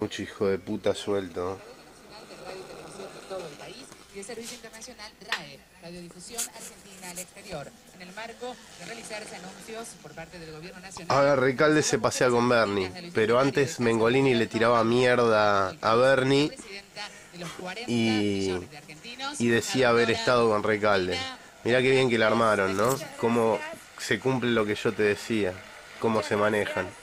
Mucho hijo de puta suelto. Nacional de Radio y Televisión de todo el país y el Servicio Internacional RAE, Radiodifusión Argentina al Exterior, en el marco de realizarse anuncios por parte del Gobierno A Nacional. ver, Recalde se pasea con Bernie, pero antes Mengolini le tiraba mierda a Bernie y, y decía haber estado con Recalde. Mirá qué bien que la armaron, ¿no? Cómo se cumple lo que yo te decía, cómo se manejan.